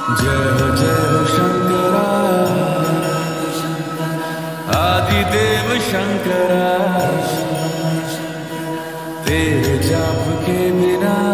जय हो शंकरा, आदिदेव शंकरा, तेरे जाप के बिना